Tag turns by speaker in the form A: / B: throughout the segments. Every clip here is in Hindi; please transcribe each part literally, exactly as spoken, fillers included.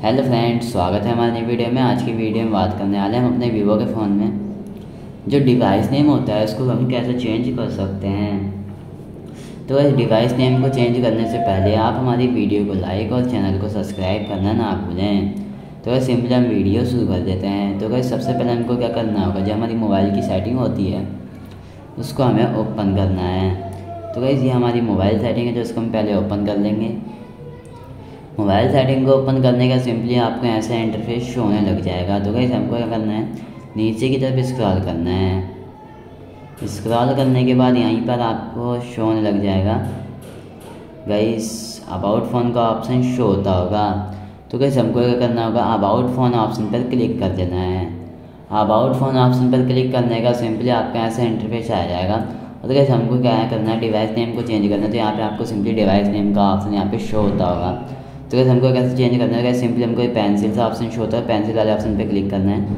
A: हेलो फ्रेंड्स, स्वागत है हमारी नई वीडियो में। आज की वीडियो में बात करने वाले हैं हम अपने वीवो के फ़ोन में जो डिवाइस नेम होता है उसको हम कैसे चेंज कर सकते हैं। तो इस डिवाइस नेम को चेंज करने से पहले आप हमारी वीडियो को लाइक और चैनल को सब्सक्राइब करना ना भूलें। तो सिंपली हम वीडियो शुरू कर देते हैं। तो गाइस सबसे पहले हमको क्या करना होगा, जो हमारी मोबाइल की सेटिंग होती है उसको हमें ओपन करना है। तो गाइस ये हमारी मोबाइल सेटिंग है जो उसको हम पहले ओपन कर लेंगे। मोबाइल सेटिंग को ओपन करने का सिंपली आपको ऐसा इंटरफेस शो होने लग जाएगा। तो गाइस हमको क्या करना है, नीचे की तरफ स्क्रॉल करना है। स्क्रॉल करने के बाद यहीं पर आपको शो होने लग जाएगा गाइस अबाउट फ़ोन का ऑप्शन शो होता होगा। तो गाइस हमको क्या करना होगा, अबाउट फ़ोन ऑप्शन पर क्लिक कर देना है। अबाउट फ़ोन ऑप्शन पर क्लिक करने का सिंपली आपका ऐसा इंटरफेस आ जाएगा। और गाइस हमको क्या है करना है, डिवाइस नेम को चेंज करना है। तो यहाँ पे आपको सिंपली डिवाइस नेम का ऑप्शन यहाँ पे शो होता होगा। तो गाइस हमको कैसे चेंज करना है, सिंपली हमको पेंसिल का ऑप्शन शो होता है, पेंसिल वाले ऑप्शन पे क्लिक करना है।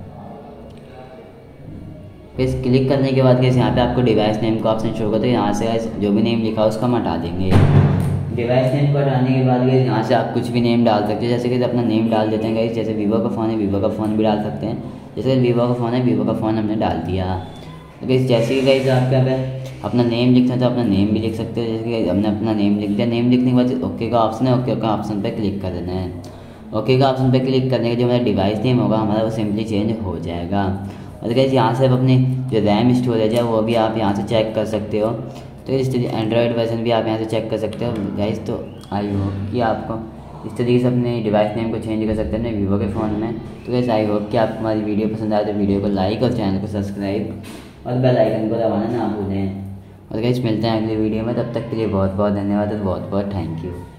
A: इस क्लिक करने के बाद गाइस यहाँ पे आपको डिवाइस नेम का ऑप्शन शो होगा। तो यहाँ से गाइस जो भी नेम लिखा है उसको हम हटा देंगे। डिवाइस नेम को हटाने के बाद गाइस यहाँ से आप कुछ भी नेम डाल सकते हैं। जैसे कि अपना नेम डाल देते हैं गाइस, जैसे वीवो का फ़ोन है वीवो का फ़ोन भी डाल सकते हैं। जैसे वीवो का फ़ोन है वीवो का फ़ोन हमने डाल दिया। तो गाइस जैसे कि गाइस आप क्या है अपना नेम लिखना है तो अपना नेम भी लिख सकते हो। जैसे कि हमने अपना नेम लिख दिया। नेम लिखने के बाद ओके का ऑप्शन है, ओके का ऑप्शन पे क्लिक कर देना है। ओके का ऑप्शन पे क्लिक करने के जो हमारा डिवाइस नेम होगा हमारा वो सिंपली चेंज हो जाएगा। और गाइस यहाँ से आप अपनी जो रैम स्टोरेज है वो भी आप यहाँ से चेक कर सकते हो। तो इस तरीके एंड्रॉयड वर्जन भी आप यहाँ से चेक कर सकते हो गाइस। तो आई होप कि आपको इस तरीके से अपने डिवाइस नेम को चेंज कर सकते हैं अपने वीवो के फ़ोन में। तो गाइस आई होप कि आपको हमारी वीडियो पसंद आए तो वीडियो को लाइक और चैनल को सब्सक्राइब और बेल आइकन को दबाना ना भूलें। और गाइस मिलते हैं अगली वीडियो में, तब तक के लिए बहुत बहुत धन्यवाद और बहुत बहुत थैंक यू।